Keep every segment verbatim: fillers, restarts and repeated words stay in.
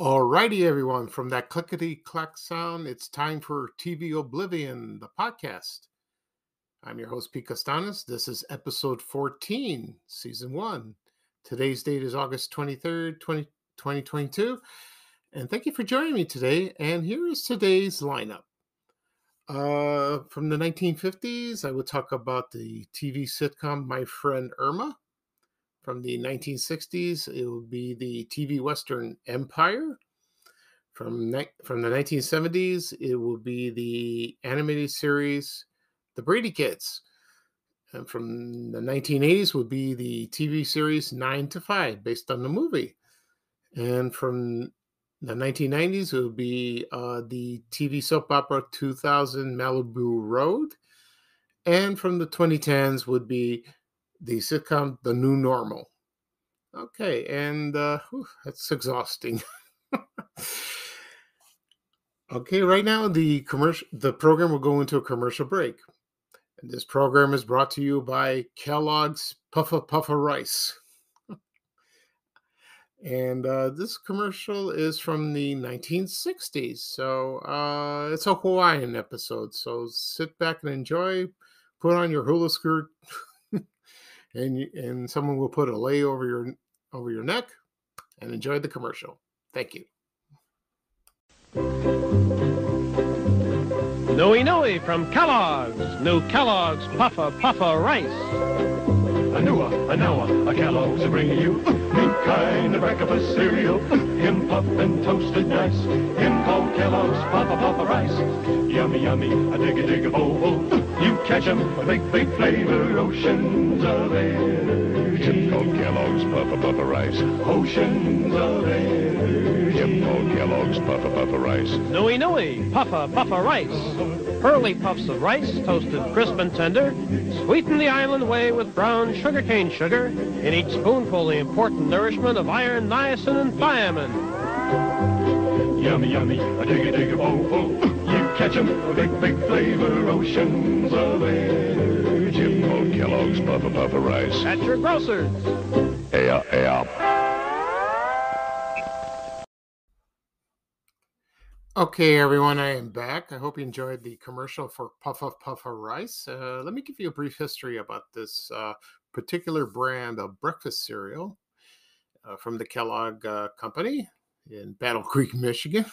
Alrighty, everyone. From that clickety clack sound, it's time for T V Oblivion, the podcast. I'm your host, Pete Costanis. This is episode fourteen, season one. Today's date is August twenty-third, twenty twenty-two. And thank you for joining me today. And here is today's lineup. Uh, from the nineteen fifties, I will talk about the T V sitcom My Friend Irma. From the nineteen sixties, it will be the T V Western Empire. From, ni- from the nineteen seventies, it will be the animated series The Brady Kids. And from the nineteen eighties will be the T V series nine to five, based on the movie. And from the nineteen nineties, it will be uh, the T V soap opera two thousand Malibu Road. And from the twenty tens would be the sitcom The New Normal. Okay, and uh, whew, that's exhausting. Okay, right now the commercial, the program will go into a commercial break. And this program is brought to you by Kellogg's Puffa Puffa Rice. And uh, this commercial is from the nineteen sixties, so uh, it's a Hawaiian episode. So sit back and enjoy. Put on your hula skirt, and you, and someone will put a lei over your over your neck, and enjoy the commercial. Thank you. Noi Noi from Kellogg's. New Kellogg's Puffa Puffa Rice. A newer, a nower, a Kellogg's are bringing you new kind of breakfast cereal. Him puff and toasted nice. Him called Kellogg's Puffa Puffa Rice. Yummy, yummy, a dig a dig a bowl full. You catch 'em, a big, big flavor, oceans of energy. Him called Kellogg's Puffa Puffa Rice. Oceans of energy. Him called Kellogg's Puffa Puffa Rice. Noi Noi Puffa Puffa Rice. Pearly puffs of rice, toasted crisp and tender. Sweeten the island way with brown sugarcane sugar. In each spoonful, the important nourishment of iron, niacin, and thiamine. Yummy, yummy, a dig a dig a bowl full. You catch 'em, a big, big flavor, oceans of energy. Him called Kellogg's Puffa Puffa Rice. At your grocer's. Yeah, yeah. Okay, everyone, I am back. I hope you enjoyed the commercial for Puffa Puffa Rice. Uh, let me give you a brief history about this uh, particular brand of breakfast cereal uh, from the Kellogg uh, Company in Battle Creek, Michigan.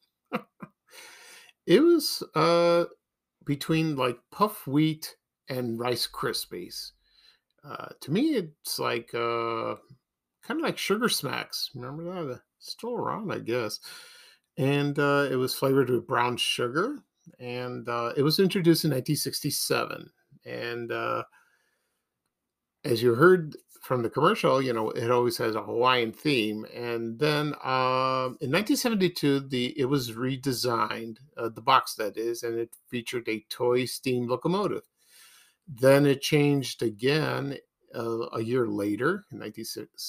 It was uh, between like puff wheat and Rice Krispies. Uh, to me, it's like uh, kind of like Sugar Smacks. Remember that? It's still around, I guess. And uh, it was flavored with brown sugar, and uh, it was introduced in nineteen sixty-seven. And uh, as you heard from the commercial, you know, it always has a Hawaiian theme. And then um, in nineteen seventy-two, the it was redesigned, uh, the box that is, and it featured a toy steam locomotive. Then it changed again uh, a year later, in nineteen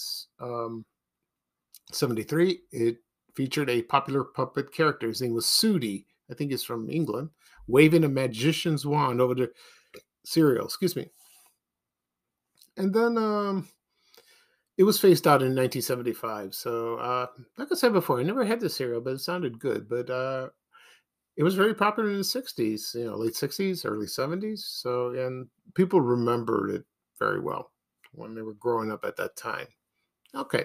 seventy-three. It featured a popular puppet character. His name was Sudi. I think he's from England, waving a magician's wand over the cereal. Excuse me. And then um, it was phased out in nineteen seventy-five. So, uh, like I said before, I never had the cereal, but it sounded good. But uh, it was very popular in the sixties, you know, late sixties, early seventies. So, and people remembered it very well when they were growing up at that time. Okay.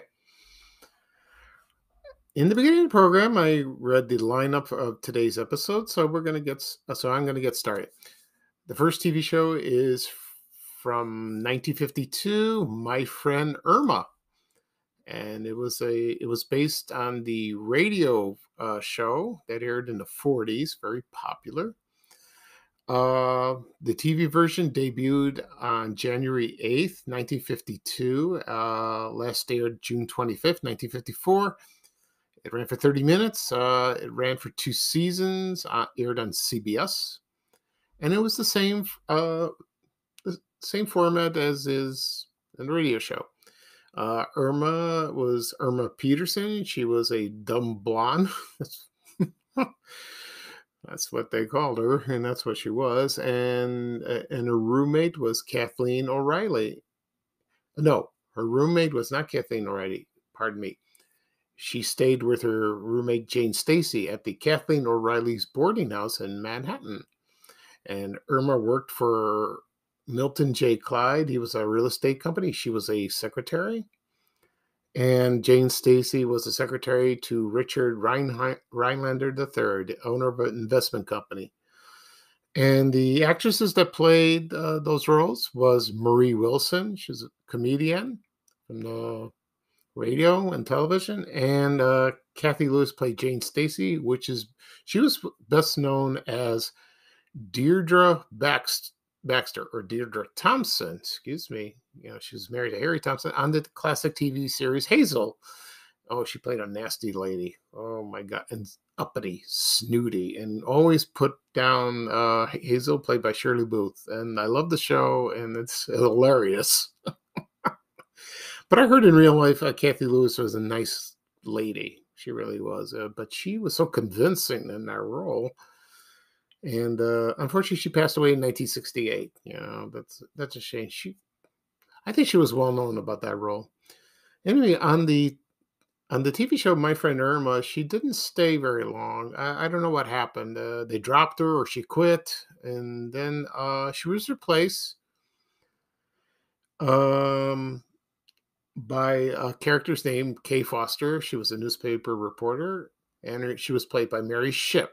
In the beginning of the program, I read the lineup of today's episode, so we're going to get so I'm going to get started. The first T V show is from nineteen fifty-two, My Friend Irma, and it was a it was based on the radio uh, show that aired in the forties, very popular. Uh, the T V version debuted on January eighth, nineteen fifty-two. Uh, last aired June twenty-fifth, nineteen fifty-four. It ran for thirty minutes. Uh, it ran for two seasons. Uh, aired on C B S, and it was the same uh, the same format as is in the radio show. Uh, Irma was Irma Peterson. She was a dumb blonde. That's, that's what they called her, and that's what she was. And uh, and her roommate was Kathleen O'Reilly. No, her roommate was not Kathleen O'Reilly. Pardon me. she stayed with her roommate Jane Stacy at the Kathleen O'Reilly's boarding house in Manhattan. And Irma worked for Milton J. Clyde. He was a real estate company. She was a secretary. And Jane Stacy was a secretary to Richard Reinhe- Rhinelander the third, owner of an investment company. And the actresses that played uh, those roles was Marie Wilson. She's a comedian from the radio and television. And uh, Kathy Lewis played Jane Stacy, which is, she was best known as Deirdre Bax- Baxter, or Deirdre Thompson, excuse me. You know, she was married to Harry Thompson on the classic T V series Hazel. Oh, she played a nasty lady. Oh my God. And uppity, snooty, and always put down uh, Hazel, played by Shirley Booth. And I love the show, and it's hilarious. But I heard in real life, uh, Kathy Lewis was a nice lady. She really was. Uh, but she was so convincing in that role. And uh, unfortunately, she passed away in nineteen sixty-eight. You know, that's that's a shame. She, I think she was well known about that role. Anyway, on the on the T V show My Friend Irma, she didn't stay very long. I, I don't know what happened. Uh, they dropped her, or she quit, and then uh, she was replaced um, by a character's name Kay Foster. She was a newspaper reporter, and her, she was played by Mary Shipp.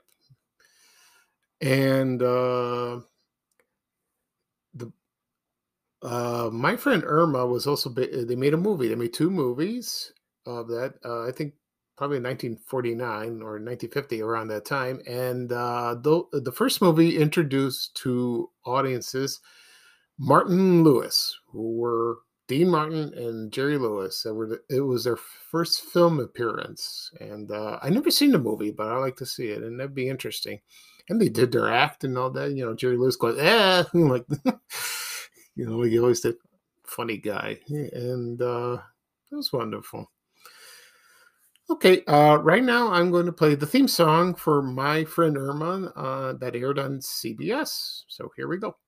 And uh, the uh, My Friend Irma was also, they made a movie. They made two movies of that. Uh, I think probably nineteen forty-nine or nineteen fifty, around that time. And uh, the, the first movie introduced to audiences Martin Lewis, who were Dean Martin and Jerry Lewis. That were the, it was their first film appearance. And uh, I never seen the movie, but I like to see it, and that'd be interesting. And they did their act and all that. You know, Jerry Lewis goes, eh, like, you know, he always did, funny guy. And uh, it was wonderful. Okay, uh, right now I'm going to play the theme song for My Friend Irma uh, that aired on C B S. So here we go.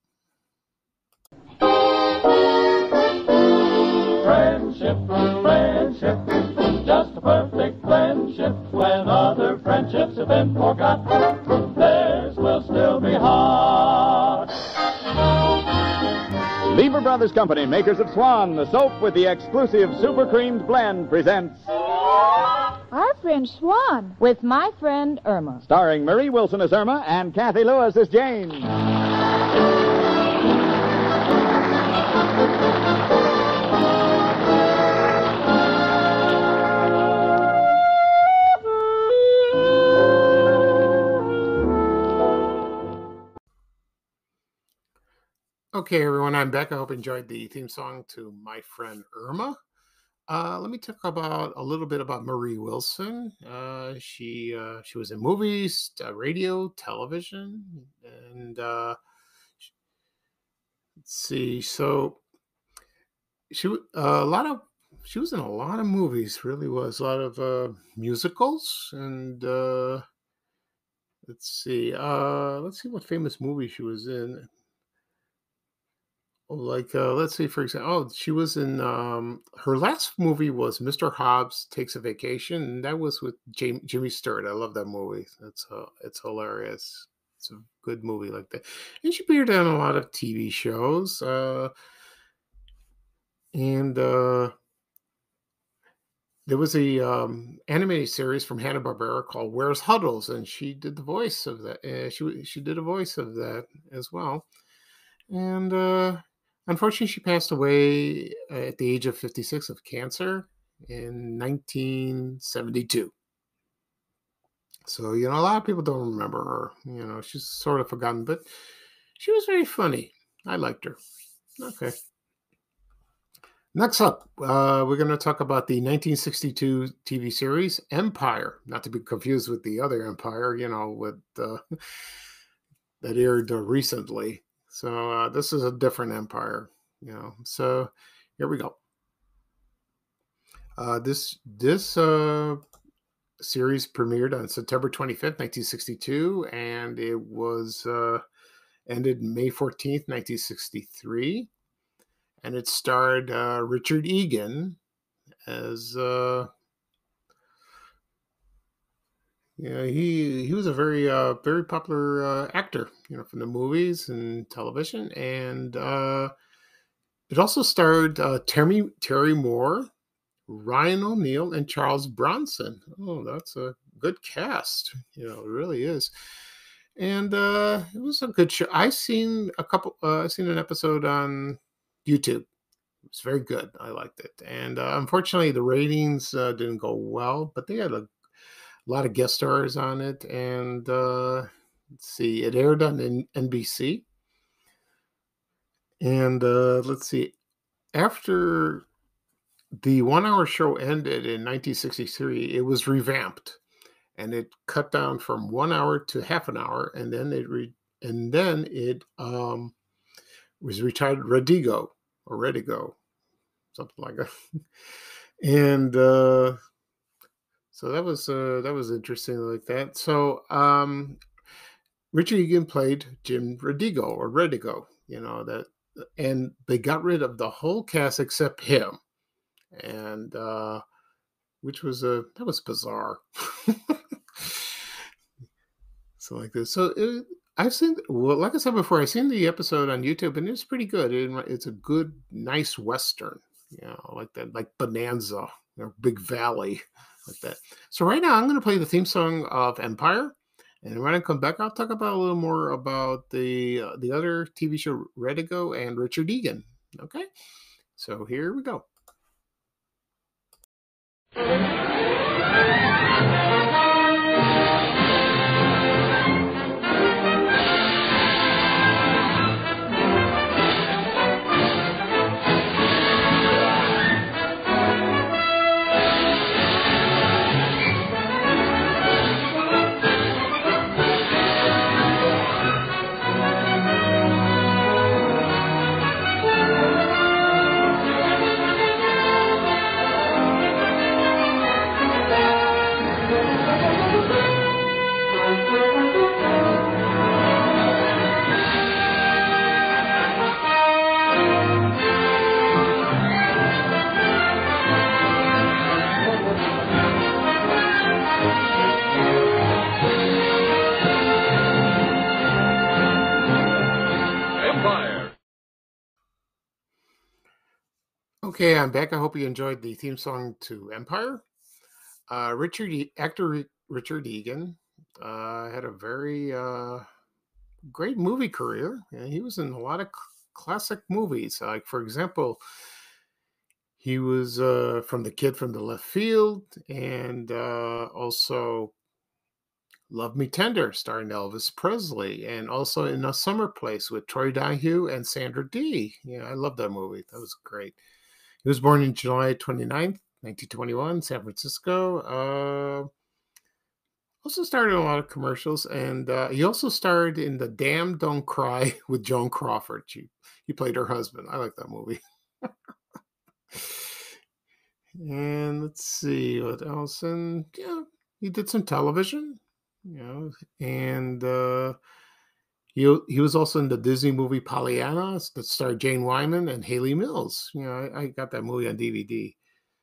Friendship, friendship, just a perfect friendship. When other friendships have been forgot, theirs will still be hot. Lever Brothers Company, makers of Swan, the soap with the exclusive super creamed blend, presents Our Friend Swan with My Friend Irma. Starring Marie Wilson as Irma and Kathy Lewis as Jane. Okay, everyone, I'm back. I hope you enjoyed the theme song to My Friend Irma. Uh, let me talk about a little bit about Marie Wilson. Uh, she uh, she was in movies, uh, radio, television, and uh, let's see. So she uh, a lot of she was in a lot of movies. Really was a lot of uh, musicals, and uh, let's see. Uh, let's see what famous movie she was in. Like, uh, let's see, for example, oh, she was in, um, her last movie was Mister Hobbs Takes a Vacation, and that was with Jam- Jimmy Stewart. I love that movie. It's uh, it's hilarious. It's a good movie like that. And she appeared on a lot of T V shows. Uh, and uh, there was a um, animated series from Hanna-Barbera called Where's Huddles, and she did the voice of that. Uh, she she did a voice of that as well. And uh, unfortunately, she passed away at the age of fifty-six of cancer in nineteen seventy-two. So, you know, a lot of people don't remember her. You know, she's sort of forgotten, but she was very funny. I liked her. Okay. Next up, uh, we're going to talk about the nineteen sixty-two T V series Empire, not to be confused with the other Empire, you know, with uh, that aired uh, recently. So uh, this is a different empire, you know. So here we go. Uh, this this uh, series premiered on September twenty-fifth, nineteen sixty-two, and it was uh, ended May fourteenth, nineteen sixty-three. And it starred uh, Richard Egan as uh, Yeah, he he was a very uh very popular uh, actor, you know, from the movies and television, and uh, it also starred uh, Terry Terry Moore, Ryan O'Neal, and Charles Bronson. Oh, that's a good cast. You know, it really is. And uh, it was a good show. I seen a couple. Uh, I seen an episode on YouTube. It was very good. I liked it. And uh, unfortunately, the ratings uh, didn't go well, but they had a lot of guest stars on it. And uh, let's see, it aired on N- N B C. And uh, let's see, after the one hour show ended in nineteen sixty-three, it was revamped and it cut down from one hour to half an hour. And then it, re- and then it um, was retired Redigo or Redigo, something like that. and uh, so that was uh, that was interesting like that. So um, Richard Egan played Jim Redigo or Redigo, you know that, and they got rid of the whole cast except him, and uh, which was a that was bizarre. So like this, so it, I've seen well, like I said before, I've seen the episode on YouTube, and it's pretty good. It, it's a good, nice western, you know, like that, like Bonanza or Big Valley, like that. So right now, I'm going to play the theme song of Empire, and when I come back, I'll talk about a little more about the uh, the other T V show Redigo and Richard Egan. Okay, so here we go. Okay, I'm back. I hope you enjoyed the theme song to Empire. Uh, Richard e- actor Richard Egan uh, had a very uh, great movie career, and he was in a lot of c- classic movies. Like, for example, he was uh, from The Kid from the Left Field, and uh, also Love Me Tender, starring Elvis Presley, and also in A Summer Place with Troy Donahue and Sandra Dee. Yeah, I love that movie. That was great. He was born in July twenty-ninth, nineteen twenty-one, San Francisco. Uh, also starred in a lot of commercials, and uh, he also starred in The Damn Don't Cry with Joan Crawford. She, he played her husband. I like that movie. And let's see what else. And yeah, he did some television, you know, and uh, he he was also in the Disney movie Pollyanna that starred Jane Wyman and Haley Mills. You know, I, I got that movie on D V D.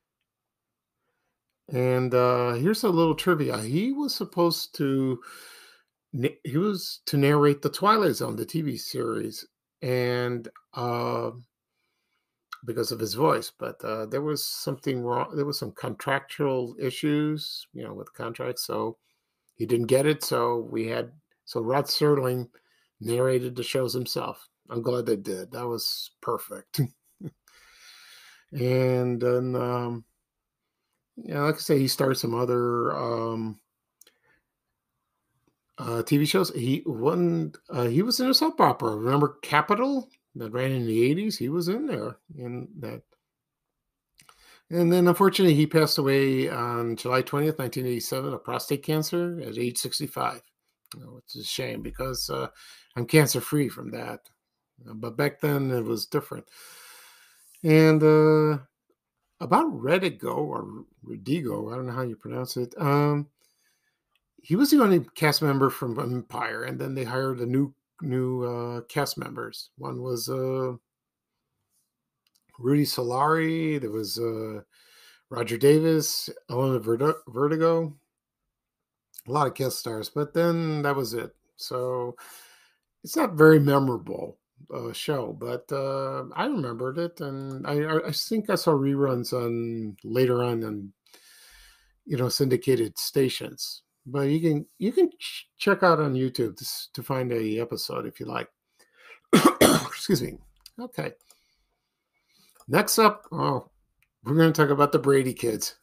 And uh, here's a little trivia. He was supposed to na- he was to narrate the Twilight Zone, the T V series, and uh, because of his voice, but uh, there was something wrong. There was some contractual issues, you know, with contracts, so he didn't get it. So we had so Rod Serling narrated the shows himself. I'm glad they did. That was perfect. And then, um, yeah, like I say, he started some other um, uh, T V shows. He one uh, he was in a soap opera. Remember Capital that ran in the eighties? He was in there in that. And then unfortunately he passed away on July twentieth, nineteen eighty-seven of prostate cancer at age sixty-five. You know, it's a shame because uh, I'm cancer free from that. Uh, But back then it was different. And uh, about Redigo or Redigo, I don't know how you pronounce it. Um, he was the only cast member from Empire, and then they hired a new new uh, cast members. One was uh, Rudy Solari. There was uh, Roger Davis, Elena Vertigo, a lot of guest stars, but then that was it. So it's not very memorable uh, show, but uh, I remembered it, and I, I I think I saw reruns on later on on you know syndicated stations. But you can you can ch- check out on YouTube to, s- to find a episode if you like. Excuse me. Okay. Next up, oh, we're going to talk about the Brady kids.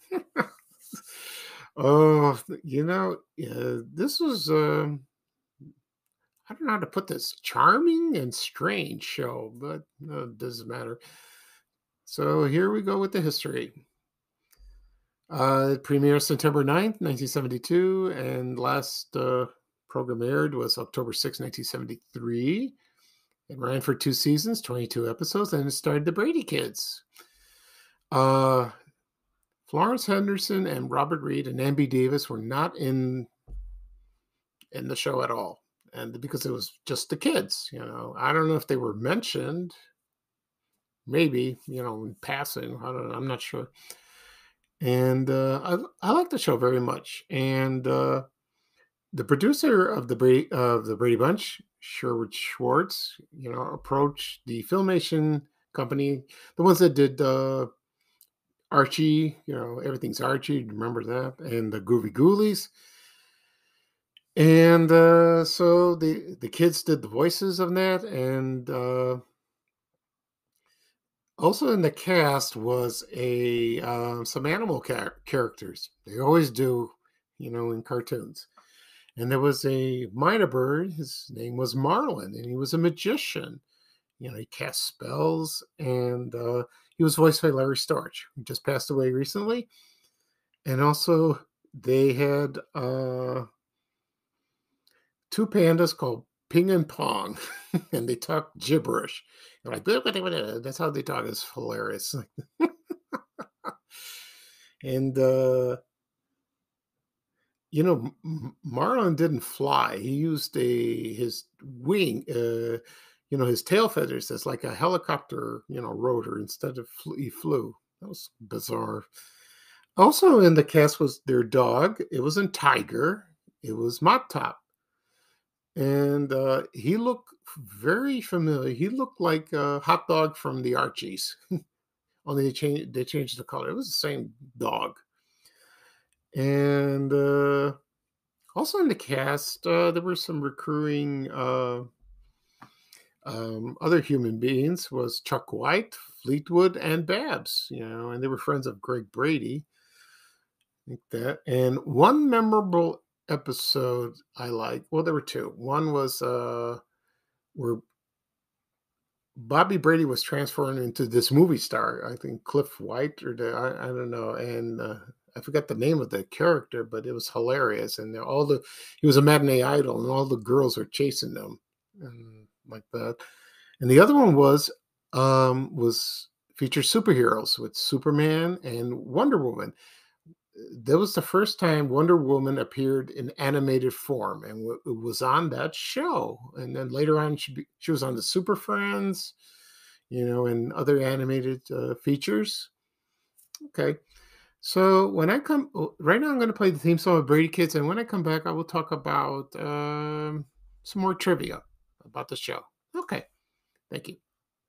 Oh, you know, yeah, this was, um, I don't know how to put this, charming and strange show, but uh, it doesn't matter. So here we go with the history. Uh, it premiered September ninth, nineteen seventy-two, and last uh, program aired was October sixth, nineteen seventy-three. It ran for two seasons, twenty-two episodes, and it starred the Brady kids. Uh, Florence Henderson and Robert Reed and Amby Davis were not in in the show at all, and because it was just the kids, you know, I don't know if they were mentioned, maybe you know, in passing. I don't know. I'm not sure. And uh, I I like the show very much. And uh, the producer of the Brady of the Brady Bunch, Sherwood Schwartz, you know, approached the Filmation company, the ones that did. Uh, Archie, you know, everything's Archie. Remember that? And the Groovy Ghoulies. And uh, so the the kids did the voices of that, and uh, also in the cast was a uh, some animal char- characters. They always do, you know, in cartoons. And there was a minor bird. His name was Marlin, and he was a magician. You know, he cast spells, and uh, he was voiced by Larry Storch, who just passed away recently. And also, they had uh, two pandas called Ping and Pong, and they talk gibberish. They're like, "Blah, blah, blah, blah." That's how they talk. It's hilarious. And, uh, you know, M- Marlin didn't fly. He used a his wing, uh, you know, his tail feathers as like a helicopter, you know, rotor instead of fl- he flew. That was bizarre. Also in the cast was their dog. It wasn't Tiger. It was Mop Top. And uh, he looked very familiar. He looked like a hot dog from the Archies. Only they changed they changed the color. It was the same dog. And uh, also in the cast, uh, there were some recurring uh, um, other human beings. Was Chuck White, Fleetwood, and Babs. You know, and they were friends of Greg Brady. Like that. And one memorable episode I like. Well, there were two. One was uh, where Bobby Brady was transferring into this movie star. I think Cliff White or the I, I don't know, and uh, I forgot the name of the character, but it was hilarious. And all the he was a matinee idol, and all the girls were chasing them, and like that. And the other one was um, was featured superheroes with Superman and Wonder Woman. That was the first time Wonder Woman appeared in animated form, and w- it was on that show. And then later on, she be, she was on the Super Friends, you know, and other animated uh, features. Okay, so when I come oh, right now, I'm going to play the theme song of Brady Kids, and when I come back, I will talk about um, some more trivia about the show. Okay, thank you.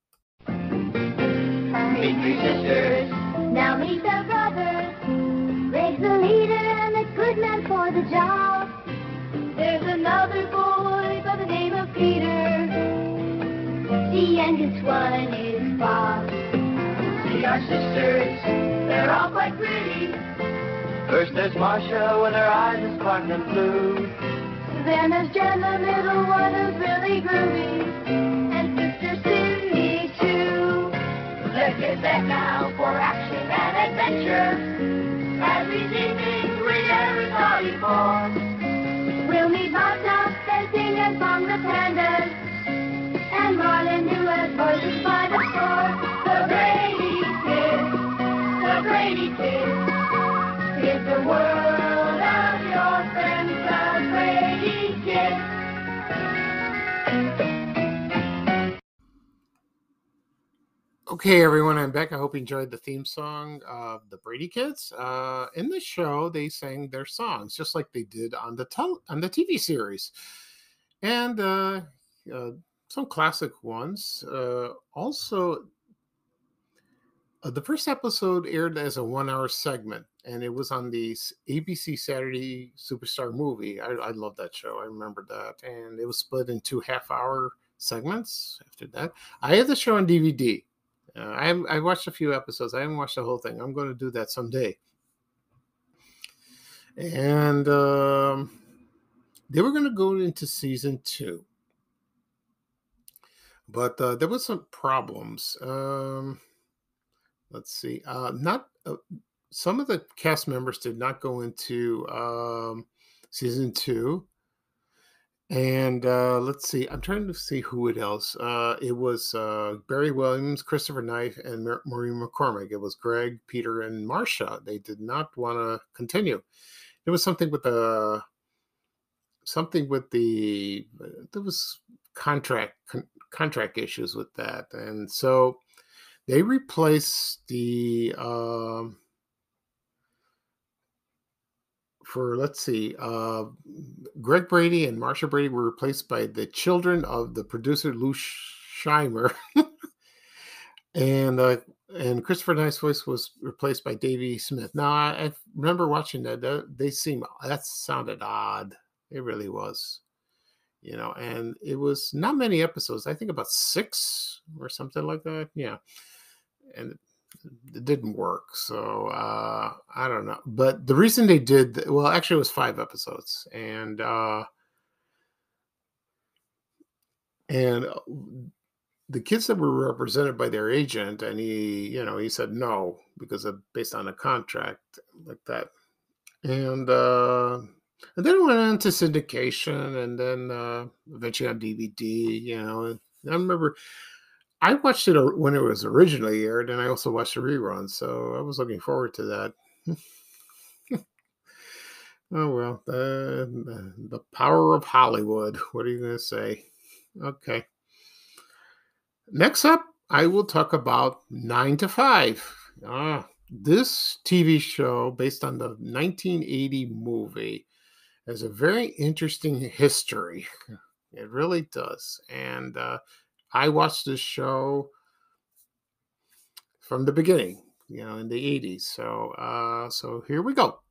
Meet three sisters, now meet their brothers. Greg's the leader and the good man for the job. There's another boy by the name of Peter. The youngest one is Bob. See our sisters, they're all quite pretty. First there's Marcia with her eyes as sparkling blue. Then there's Jen, the middle one, who's really groovy. And Sister Cindy, too. Let's get back now for action and adventure, as we see things we never saw before. We'll meet Mop Top and sing and song the pandas. And Marlin, who has voices by the score. The Brady Kids, the Brady Kids, is the world of your friends, the Brady Kids. Okay, everyone, I'm back. I hope you enjoyed the theme song of the Brady Kids. Uh, in the show, they sang their songs just like they did on the tel- on the T V series, and uh, uh, some classic ones. Uh, also, uh, the first episode aired as a one-hour segment, and it was on the s- A B C Saturday Superstar movie. I, I love that show. I remember that, and it was split in two half-hour segments. After that, I had the show on D V D. Uh, I I watched a few episodes. I haven't watched the whole thing. I'm going to do that someday. And um, they were going to go into season two, but uh, there was some problems. Um, let's see. Uh, not uh, Some of the cast members did not go into um, season two. And uh, let's see. I'm trying to see who it else. Uh, it was uh, Barry Williams, Christopher Knight, and Mar- Maureen McCormick. It was Greg, Peter, and Marcia. They did not want to continue. There was something with the something with the there was contract con- contract issues with that, and so they replaced the um, for let's see, uh, Greg Brady and Marcia Brady were replaced by the children of the producer Lou Scheimer, and uh, and Christopher Knight's voice was replaced by Davey Smith. Now I, I remember watching that; that- they seem that sounded odd. It really was, you know, and it was not many episodes. I think about six or something like that. Yeah, and it didn't work. So uh, I don't know. But the reason they did, well, actually, it was five episodes, and uh, and uh, the kids that were represented by their agent, and he, you know, he said no because of based on a contract like that, and uh, and then it went into syndication, and then uh, eventually on D V D. You know, I remember I watched it or- when it was originally aired, and I also watched the rerun, so I was looking forward to that. Oh well, the, the the power of Hollywood. What are you going to say? Okay. Next up, I will talk about Nine to Five. Ah, this T V show, based on the nineteen eighty movie, has a very interesting history. It really does, and uh, I watched this show from the beginning, you know, in the eighties. So, uh, so here we go.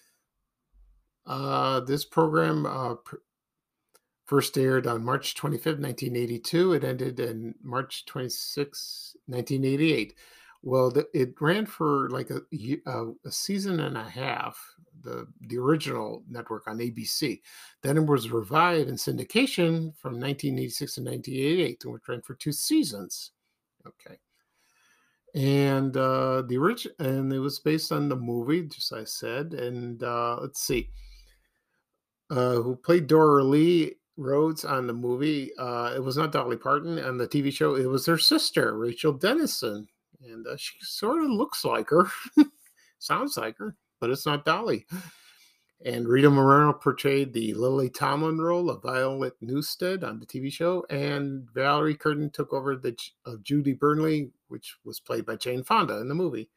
Uh, this program uh, pr- first aired on March twenty-fifth, nineteen eighty-two. It ended in March twenty-sixth, nineteen eighty-eight. Well, the, it ran for like a, ye- a, a season and a half, the, the original network on A B C. Then it was revived in syndication from nineteen eighty-six to nineteen eighty-eight, and it ran for two seasons. Okay. And uh, the original, and it was based on the movie, just as I said. And uh, let's see, uh, who played Dora Lee Rhodes on the movie? Uh, it was not Dolly Parton on the T V show. It was her sister, Rachel Dennison, and uh, she sort of looks like her, sounds like her, but it's not Dolly. And Rita Moreno portrayed the Lily Tomlin role of Violet Newstead on the T V show, and Valerie Curtin took over the of Judy Burnley, which was played by Jane Fonda in the movie.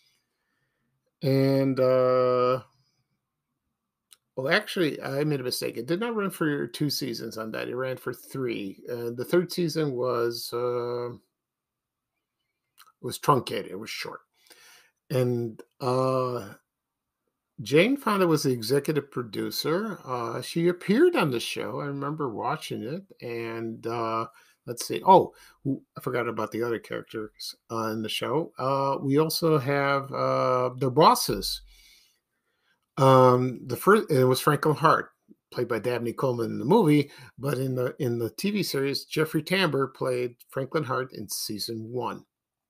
And uh, well, actually, I made a mistake. It did not run for two seasons on that. It ran for three. Uh, the third season was uh, was truncated. It was short, and uh, Jane Fonda was the executive producer. Uh, she appeared on the show. I remember watching it. And uh, let's see. Oh, I forgot about the other characters uh, in the show. Uh, we also have uh, the bosses. Um, the first it was Franklin Hart, played by Dabney Coleman in the movie, but in the in the T V series, Jeffrey Tambor played Franklin Hart in season one.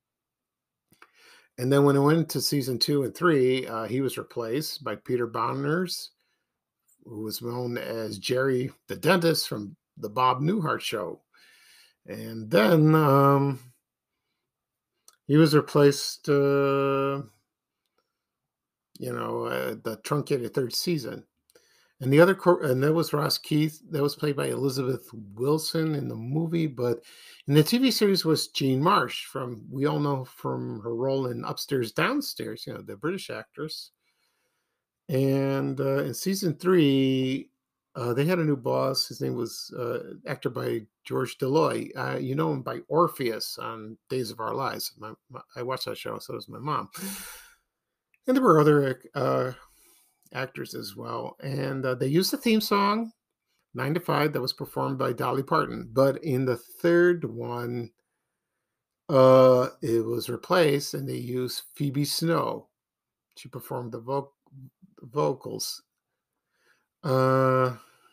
And then when it went to season two and three, uh, he was replaced by Peter Bonners, who was known as Jerry the dentist from the Bob Newhart show. And then um, he was replaced, uh, you know, uh, the truncated third season. And the other, co- and that was Ross Keith. That was played by Elizabeth Wilson in the movie, but in the T V series was Jean Marsh from, we all know from her role in Upstairs, Downstairs, you know, the British actress. And uh, in season three, uh, they had a new boss. His name was uh, actor by George Deloy. Uh, you know him by Orpheus on Days of Our Lives. My, my, I watched that show, so does my mom. And there were other uh, actors as well. And uh, they used the theme song, Nine to Five, that was performed by Dolly Parton. But in the third one, uh, it was replaced, and they used Phoebe Snow. She performed the vo- vocals. Uh,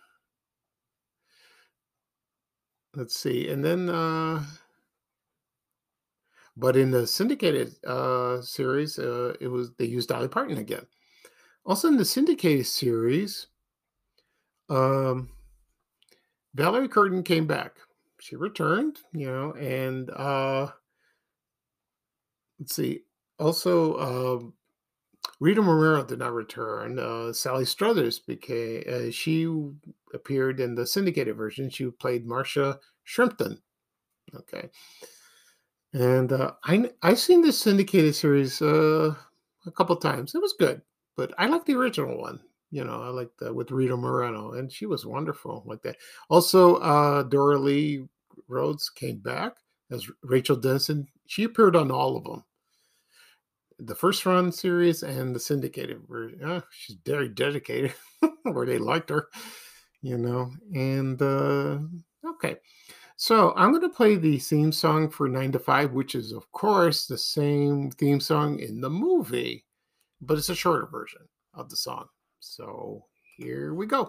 let's see. And then, uh, but in the syndicated uh, series, uh, it was they used Dolly Parton again. Also in the syndicated series, um, Valerie Curtin came back. She returned, you know, and uh, let's see. Also, um, Rita Moreno did not return. Uh, Sally Struthers became. Uh, she appeared in the syndicated version. She played Marcia Shrimpton. Okay, and uh, I I've seen this syndicated series uh, a couple times. It was good, but I like the original one. You know, I like the with Rita Moreno, and she was wonderful like that. Also, uh, Dora Lee Rhodes came back as Rachel Denson. She appeared on all of them, the first run series and the syndicated. Where uh, she's very dedicated, where they liked her. You know, and uh, okay. So I'm going to play the theme song for Nine to Five, which is, of course, the same theme song in the movie, but it's a shorter version of the song. So here we go.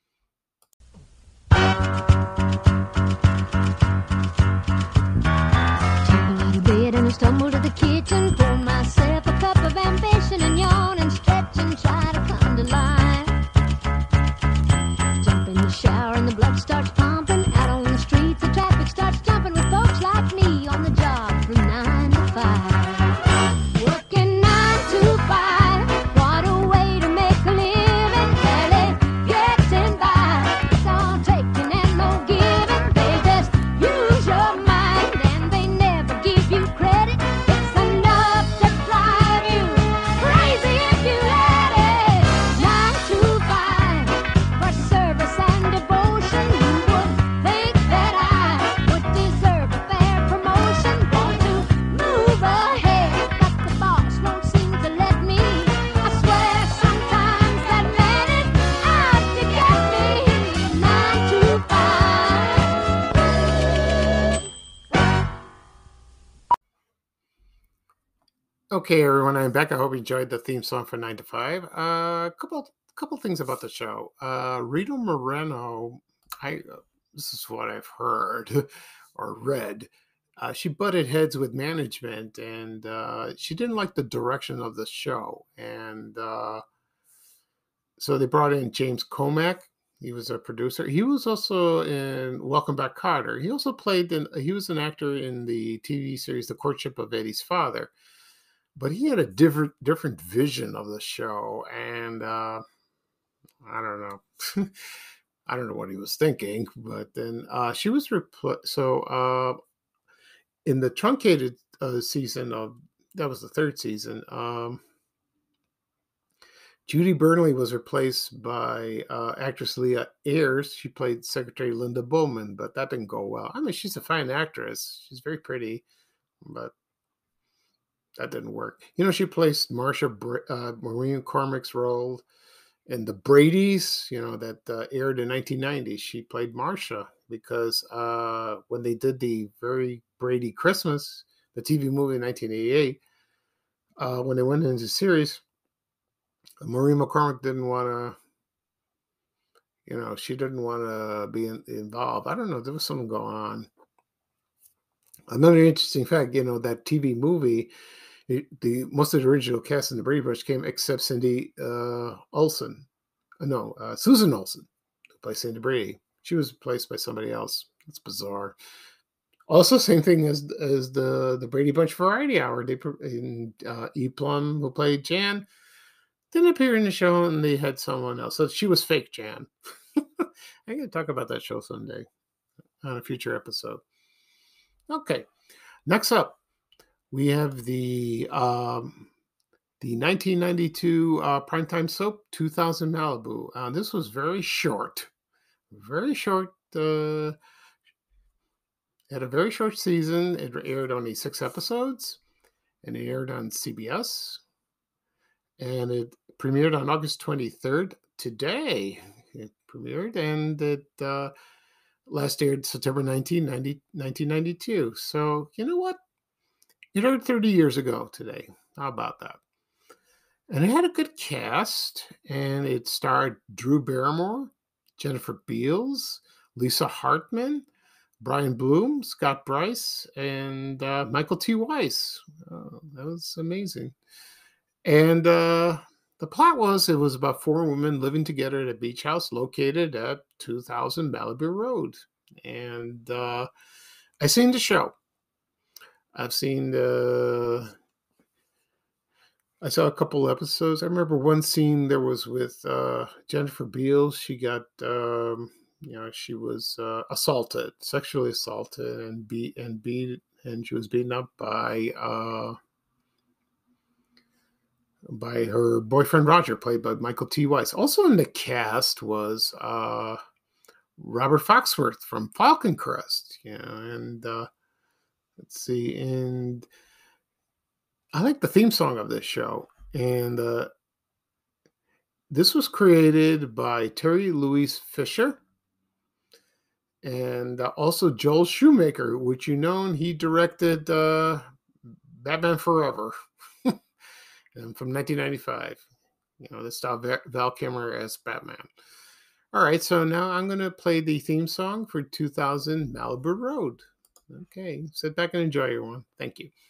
Tumble out of bed and I stumble to the kitchen, pour myself a cup of ambition and yawn and stretch and try to come to life. Jump in the shower and the blood starts pumping. Out on the streets, the traffic starts jumping with folks like me on the job from nine to five. Working nine to five, what a way to make a living. Barely getting by, it's all taking and no giving. They just use your mind and they never give you credit. It's enough to drive you crazy if you let it. Nine to five, for service and devotion. You would think that I would deserve a fair promotion. Want to move ahead, but the boss won't seem to let me. I swear sometimes that man is out to get me. Nine to five. Okay, everyone, I'm back. I hope you enjoyed the theme song for Nine to Five. A uh, couple couple things about the show. Uh, Rita Moreno, I uh, this is what I've heard or read. Uh, she butted heads with management, and uh, she didn't like the direction of the show, and uh, so they brought in James Comack. He was a producer. He was also in Welcome Back, Kotter. He also played in. He was an actor in the T V series The Courtship of Eddie's Father. But he had a different different vision of the show, and uh, I don't know. I don't know what he was thinking, but then uh, she was repl- so uh, in the truncated uh, season of that was the third season. Um, Judy Burnley was replaced by uh, actress Leah Ayres. She played Secretary Linda Bowman, but that didn't go well. I mean, she's a fine actress. She's very pretty, but that didn't work. You know, she placed Marsha uh, Maureen Cormack's role in the Brady's, you know, that uh, aired in nineteen ninety. She played Marsha because uh, when they did the very Brady Christmas, the T V movie in nineteen eighty-eight, uh, when they went into the series, Maureen McCormick didn't want to, you know, she didn't want to be in, involved. I don't know. There was something going on. Another interesting fact, you know, that T V movie, the, the most of the original cast in the Brady Bunch came except Cindy uh, Olsen. Uh, no, uh, Susan Olsen, who plays Cindy Brady. She was replaced by somebody else. It's bizarre. Also, same thing as as the the Brady Bunch Variety Hour. They in uh, E. Plum, who played Jan, didn't appear in the show, and they had someone else. So she was fake Jan. I got to talk about that show someday on a future episode. Okay, next up, we have the um, the nineteen ninety-two uh, primetime soap two thousand Malibu. Uh, this was very short, very short. Uh, had a very short season. It aired only six episodes, and it aired on C B S. And it premiered on August twenty-third. Today, it premiered, and it uh, last aired September nineteenth, nineteen ninety-two. So, you know what? It aired thirty years ago today. How about that? And it had a good cast, and it starred Drew Barrymore, Jennifer Beals, Lisa Hartman, Brian Bloom, Scott Bryce, and uh, Michael T. Weiss. Oh, that was amazing. And uh, the plot was, it was about four women living together at a beach house located at two thousand Malibu Road. And uh, I've seen the show. I've seen the... I saw a couple episodes. I remember one scene there was with uh, Jennifer Beals. She got, um, you know, she was uh, assaulted, sexually assaulted, and beat and beat, and she was beaten up by uh, by her boyfriend Roger, played by Michael T. Weiss. Also in the cast was uh, Robert Foxworth from Falcon Crest. You know, and uh, let's see, and I like the theme song of this show, and uh, this was created by Terry Louise Fisher, and uh, also Joel Schumacher, which you know, he directed uh, Batman Forever from nineteen ninety-five. You know, this style Val Kilmer as Batman. All right, so now I'm going to play the theme song for two thousand Malibu Road. Okay, sit back and enjoy, everyone. Thank you.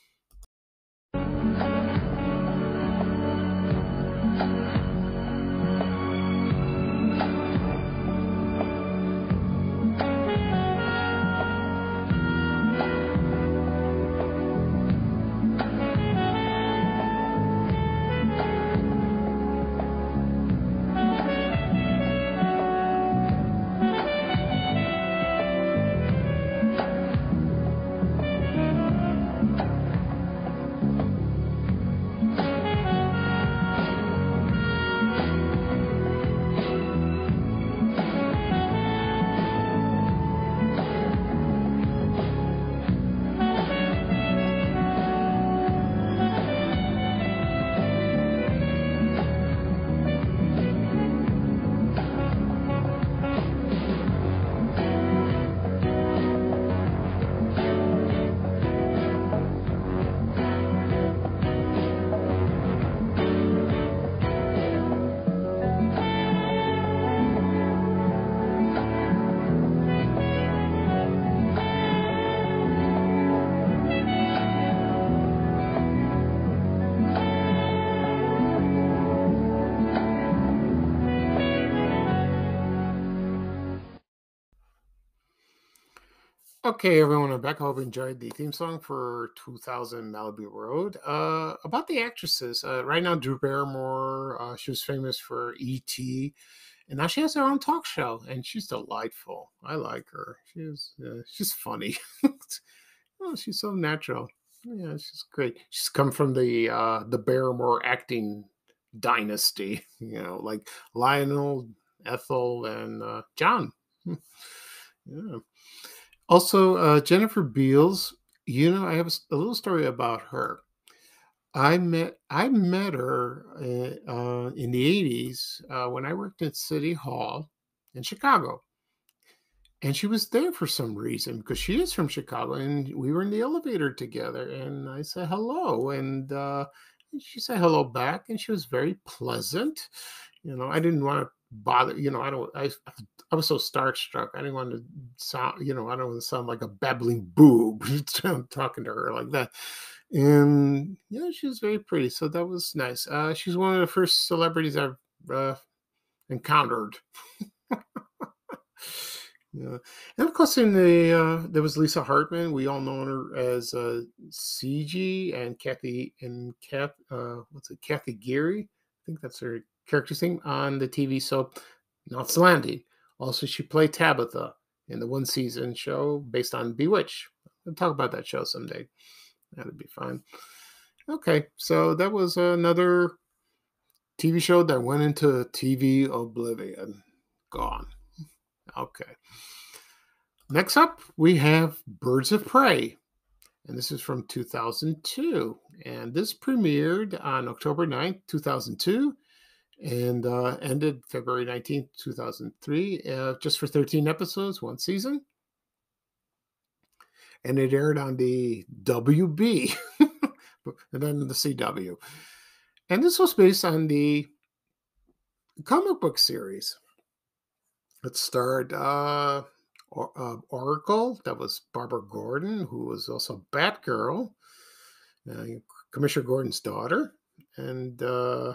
Okay, everyone, I'm back. I hope you enjoyed the theme song for two thousand Malibu Road. Uh, about the actresses, uh, right now, Drew Barrymore, uh, she was famous for E T, and now she has her own talk show, and she's delightful. I like her. She's uh, she's funny. Oh, she's so natural. Yeah, she's great. She's come from the uh, the Barrymore acting dynasty, you know, like Lionel, Ethel, and uh, John. Yeah. Also, uh, Jennifer Beals, you know, I have a, s- a little story about her. I met I met her uh, uh, in the eighties uh, when I worked at City Hall in Chicago. And she was there for some reason because she is from Chicago, and we were in the elevator together. And I said hello, and uh, she said hello back, and she was very pleasant. You know, I didn't want to bother. You know, I don't. I I was so starstruck. I didn't want to sound. You know, I don't want to sound like a babbling boob talking to her like that. And yeah, she was very pretty, so that was nice. Uh, she's one of the first celebrities I've uh, encountered. Yeah, and of course, in the uh, there was Lisa Hartman. We all know her as uh, C G, and Kathy and Kath. Uh, what's it? Kathy Geary. think that's her character's name on the T V soap Knots Landing. Also, she played Tabitha in the one season show based on Bewitched. We'll talk about that show someday. That'd be fun. Okay, so that was another T V show that went into T V oblivion. Gone. Okay. Next up, we have Birds of Prey. And this is from two thousand two. And this premiered on October ninth, two thousand two. And uh, ended February nineteenth, two thousand three, uh, just for thirteen episodes, one season. And it aired on the W B and then the C W. And this was based on the comic book series. It starred uh, or, uh, Oracle, that was Barbara Gordon, who was also Batgirl, uh, Commissioner Gordon's daughter. And... Uh,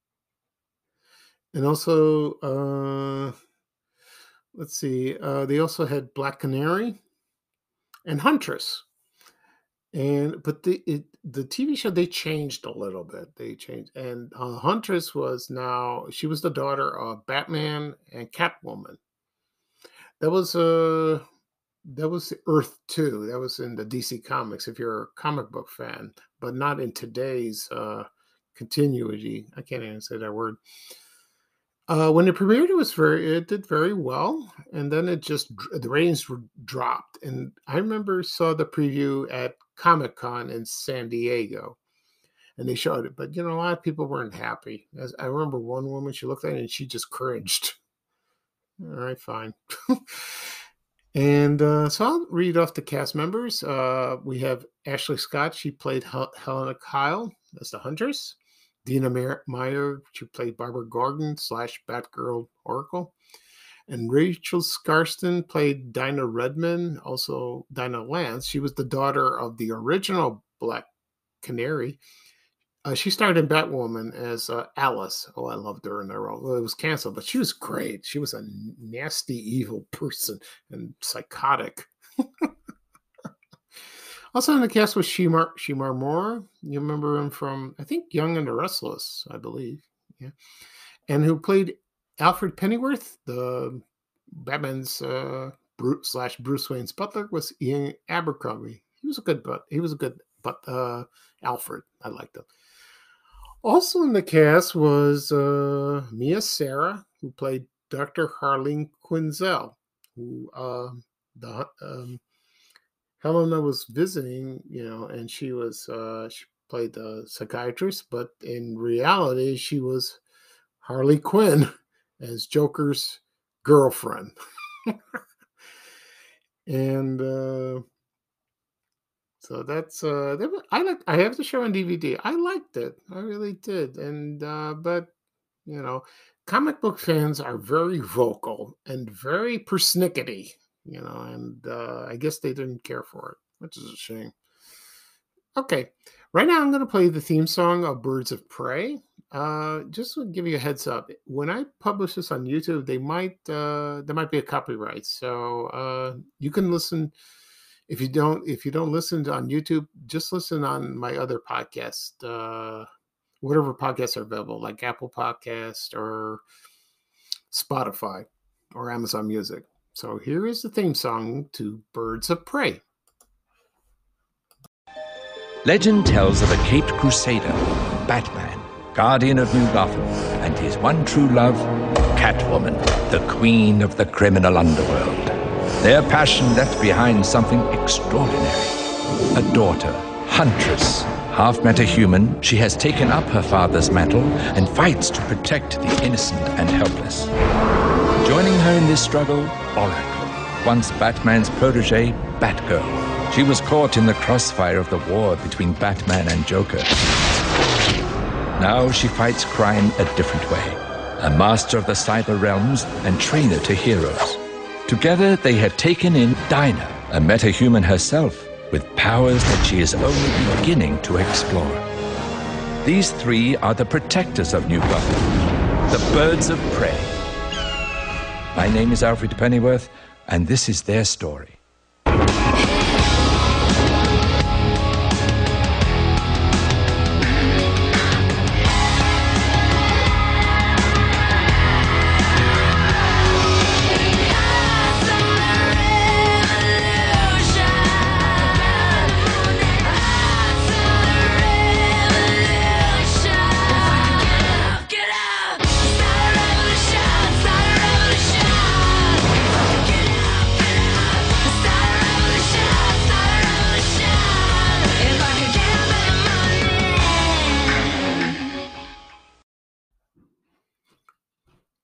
And also, uh, let's see, uh, they also had Black Canary and Huntress. And but the it, the T V show, they changed a little bit. They changed. And uh, Huntress was now, she was the daughter of Batman and Catwoman. That was uh, that was Earth two. That was in the D C Comics, if you're a comic book fan, but not in today's uh, continuity. I can't even say that word. Uh, when it premiered, it was very, it did very well, and then it just the ratings were dropped. And I remember saw the preview at Comic-Con in San Diego, and they showed it. But you know, a lot of people weren't happy. As I remember, one woman, she looked at it and she just cringed. All right, fine. and uh, so I'll read off the cast members. Uh, we have Ashley Scott. She played Hel- Helena Kyle as the Huntress. Dina Meyer, she played Barbara Gordon slash Batgirl Oracle. And Rachel Scarston played Dinah Redmond, also Dinah Lance. She was the daughter of the original Black Canary. Uh, she starred in Batwoman as uh, Alice. Oh, I loved her in that role. Well, it was canceled, but she was great. She was a nasty, evil person and psychotic. Also in the cast was Shemar, Shemar Moore. You remember him from, I think, Young and the Restless, I believe. Yeah. And who played Alfred Pennyworth, the Batman's uh, Bruce slash Bruce Wayne's butler, was Ian Abercrombie. He was a good, but he was a good, but uh, Alfred. I liked him. Also in the cast was uh, Mia Sara, who played Doctor Harleen Quinzel, who uh, the um, Helena was visiting, you know, and she was, uh, she played the psychiatrist, but in reality, she was Harley Quinn as Joker's girlfriend. and uh, so that's, uh, that, I like, I have the show on D V D. I liked it. I really did. And, uh, but, you know, comic book fans are very vocal and very persnickety. You know, and uh, I guess they didn't care for it, which is a shame. Okay, right now I'm going to play the theme song of Birds of Prey. Uh, just to give you a heads up, when I publish this on YouTube, they might uh, there might be a copyright, so uh, you can listen. If you don't, if you don't listen on YouTube, just listen on my other podcast, uh, whatever podcasts are available, like Apple Podcast or Spotify or Amazon Music. So here is the theme song to Birds of Prey. Legend tells of a caped crusader, Batman, guardian of New Gotham, and his one true love, Catwoman, the queen of the criminal underworld. Their passion left behind something extraordinary. A daughter, Huntress. Half metahuman, she has taken up her father's mantle and fights to protect the innocent and helpless. Joining her in this struggle, Oracle, once Batman's protege, Batgirl. She was caught in the crossfire of the war between Batman and Joker. Now she fights crime a different way. A master of the cyber realms and trainer to heroes. Together they have taken in Dinah, a metahuman herself, with powers that she is only beginning to explore. These three are the protectors of New Gotham, the Birds of Prey. My name is Alfred Pennyworth, and this is their story.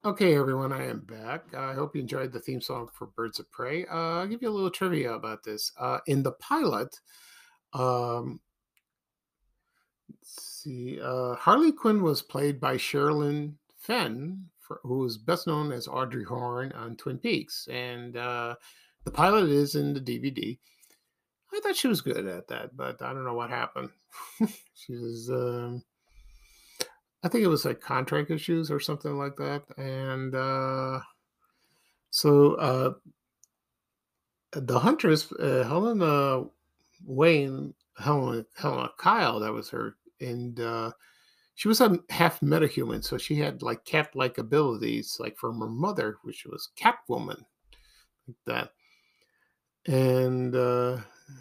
Okay, everyone, I am back. I hope you enjoyed the theme song for Birds of Prey. Uh, I'll give you a little trivia about this. Uh, in the pilot, um, let's see, uh, Harley Quinn was played by Sherilyn Fenn, for, who is best known as Audrey Horne on Twin Peaks. And uh, the pilot is in the D V D. I thought she was good at that, but I don't know what happened. She was, um, I think it was like contract issues or something like that. And uh, so uh, the Huntress, uh, Helena Wayne, Helena, Helena Kyle, that was her. And uh, she was a half metahuman, so she had like cat-like abilities, like from her mother, which was Catwoman, like that. And uh,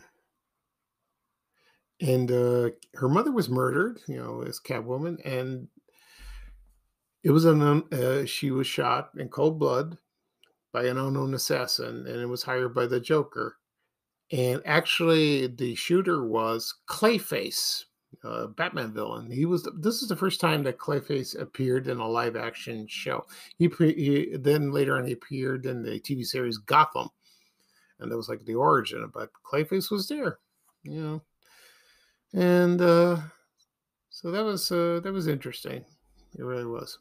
and uh, her mother was murdered, you know, as Catwoman, and it was an un- uh, she was shot in cold blood by an unknown assassin, and it was hired by the Joker. And actually, the shooter was Clayface, a Batman villain. He was. This is the first time that Clayface appeared in a live-action show. He, pre, he then later on he appeared in the T V series Gotham, and that was like the origin. But Clayface was there, you know, and uh, so that was uh, that was interesting. It really was.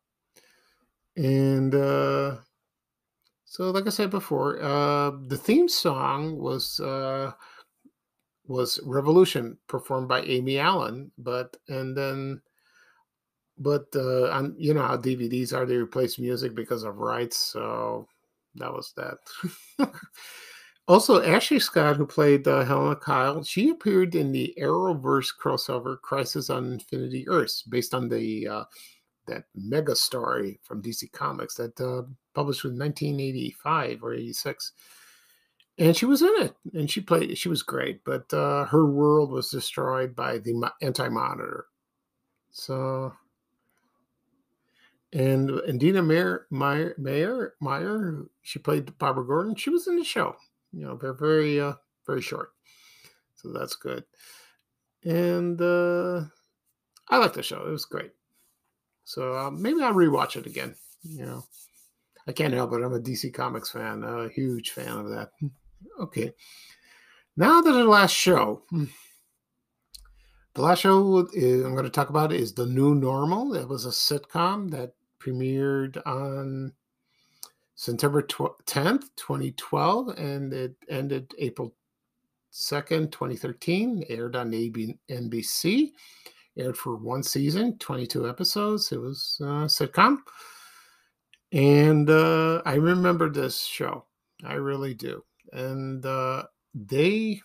And uh, so, like I said before, uh, the theme song was. Uh, was Revolution, performed by Amy Allen, but and then but uh on you know how D V Ds are, they replace music because of rights, so that was that. Also, Ashley Scott, who played uh, Helena Kyle, she appeared in the Arrowverse crossover Crisis on Infinity Earths, based on the uh, that mega story from D C Comics that uh, published in nineteen eighty-five or eighty-six. And she was in it, and she played. She was great, but uh, her world was destroyed by the Mo- Anti-Monitor. So, and and Dina Mayer, Meyer, Mayer, Meyer, she played Barbara Gordon. She was in the show. You know, very, very, uh, very short. So that's good. And uh, I like the show. It was great. So uh, maybe I'll rewatch it again. You know, I can't help it. I'm a D C Comics fan, a huge fan of that. Okay. Now that the last show. The last show is, I'm going to talk about is The New Normal. It was a sitcom that premiered on September tenth, twenty twelve, and it ended April second, twenty thirteen. Aired on N B C. Aired for one season, twenty-two episodes. It was a sitcom. And uh, I remember this show. I really do. And uh, they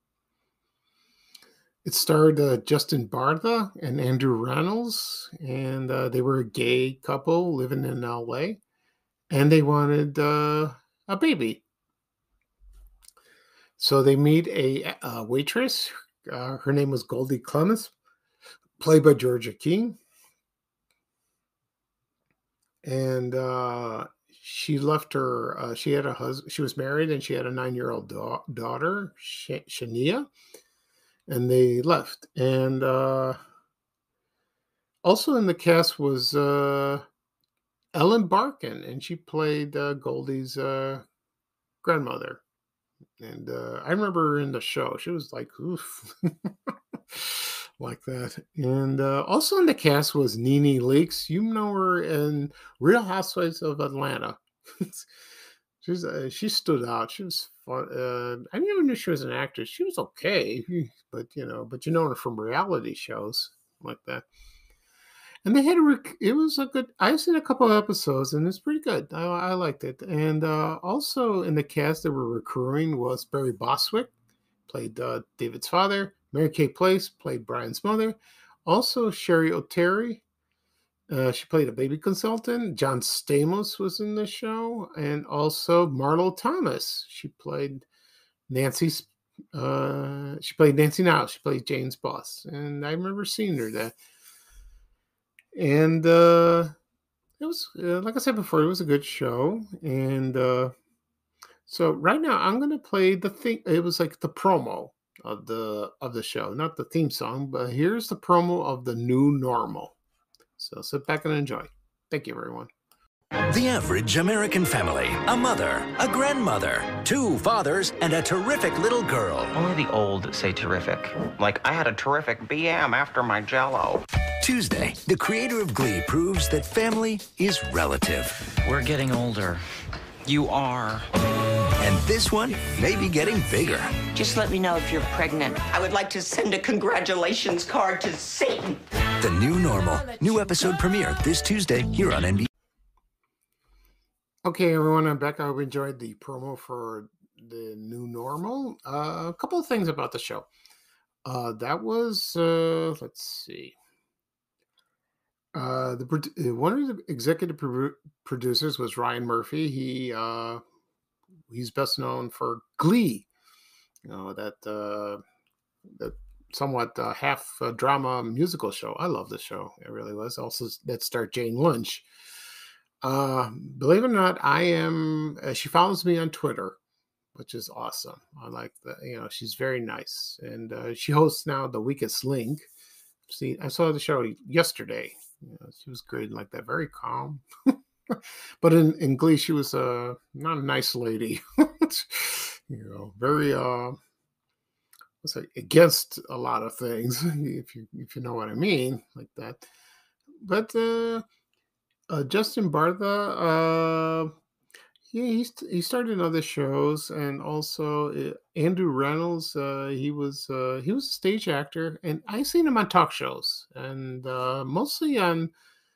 It starred uh, Justin Bartha and Andrew Reynolds, and uh, they were a gay couple living in L A, and they wanted uh, a baby. So they meet a, a waitress. Uh, her name was Goldie Clemens, played by Georgia King, and uh, she left her. Uh, she had a husband. She was married, and she had a nine-year-old da- daughter, Sh- Shania, and they left. And uh, also in the cast was. Uh, Ellen Barkin, and she played uh, Goldie's uh, grandmother. And uh, I remember her in the show. She was like, oof, like that. And uh, also in the cast was Nene Leakes. You know her in Real Housewives of Atlanta. She's uh, she stood out. She was fun. Uh, I didn't even know she was an actress. She was okay, but you know, but you know her from reality shows like that. And they had a rec- it was a good. I've seen a couple of episodes, and it's pretty good. I, I liked it. And uh, also in the cast that were recurring was Barry Bostwick, played uh, David's father. Mary Kay Place played Brian's mother. Also Sherry O'Terry, uh, she played a baby consultant. John Stamos was in the show, and also Marlo Thomas. She played Nancy's. Uh, she played Nancy Niles. She played Jane's boss, and I remember seeing her there. And uh, it was, uh, like I said before, it was a good show. And uh, so right now I'm going to play the thing. It was like the promo of the of the show, not the theme song, but here's the promo of The New Normal. So sit back and enjoy. Thank you, everyone. The average American family, a mother, a grandmother, two fathers, and a terrific little girl. Only the old say terrific. Like, I had a terrific B M after my Jell-O. Tuesday, the creator of Glee proves that family is relative. We're getting older. You are. And this one may be getting bigger. Just let me know if you're pregnant. I would like to send a congratulations card to Satan. The New Normal. New episode premiere this Tuesday here on N B C. Okay, everyone, I'm back. I hope you enjoyed the promo for the New Normal. Uh, a couple of things about the show. Uh, that was, uh, let's see. Uh, the one of the executive pro- producers was Ryan Murphy. He uh, he's best known for Glee, you know, that uh, that somewhat uh, half uh, drama musical show. I love the show; it really was. Also, that starred Jane Lynch. Uh, believe it or not, I am. Uh, she follows me on Twitter, which is awesome. I like that. You know, she's very nice, and uh, she hosts now The Weakest Link. See, I saw the show yesterday. You know, she was great, like that, very calm. But in, in Glee, she was uh, not a nice lady. You know, very uh, what's it, against a lot of things, if you if you know what I mean, like that. But uh, uh, Justin Bartha, uh, yeah, he he started other shows, and also uh, Andrew Reynolds. Uh, he was uh, he was a stage actor, and I seen him on talk shows, and uh, mostly on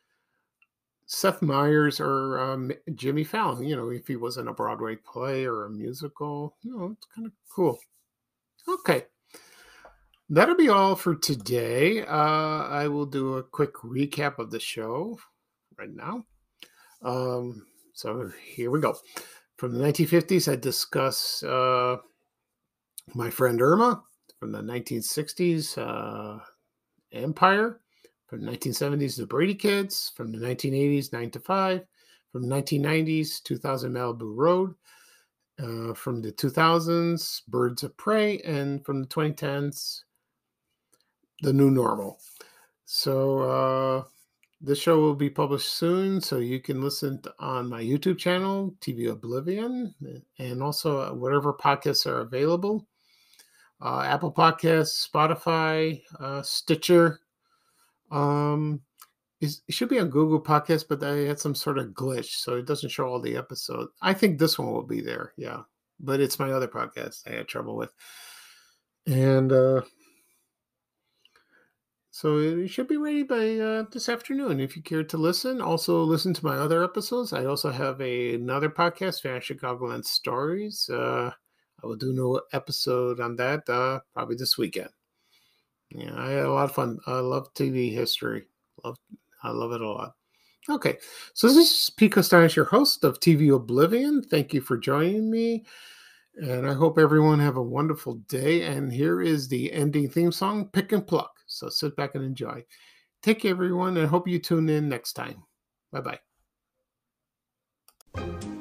Seth Meyers or um, Jimmy Fallon. You know, if he was in a Broadway play or a musical, you know, it's kind of cool. Okay, that'll be all for today. Uh, I will do a quick recap of the show right now. Um, so here we go. From the nineteen fifties, I discuss uh, My Friend Irma. From the nineteen sixties, uh, Empire. From the nineteen seventies, The Brady Kids. From the nineteen eighties, nine to five. From the nineteen nineties, two thousand Malibu Road. Uh, from the two thousands, Birds of Prey. And from the twenty tens, The New Normal. So, uh, the show will be published soon, so you can listen to, on my YouTube channel, T V Oblivion, and also whatever podcasts are available. Uh, Apple Podcasts, Spotify, uh, Stitcher. Um, it should be on Google Podcasts, but I had some sort of glitch, so it doesn't show all the episodes. I think this one will be there, yeah. But it's my other podcast I had trouble with. And uh, so it should be ready by uh, this afternoon if you care to listen. Also, listen to my other episodes. I also have a, another podcast, Fan Chicagoland Stories. Uh, I will do no episode on that uh, probably this weekend. Yeah, I had a lot of fun. I love T V history. Love, I love it a lot. Okay, so this is Pete Costanis, your host of T V Oblivion. Thank you for joining me, and I hope everyone have a wonderful day. And here is the ending theme song, Pick and Pluck. So sit back and enjoy. Take care, everyone, and hope you tune in next time. Bye-bye.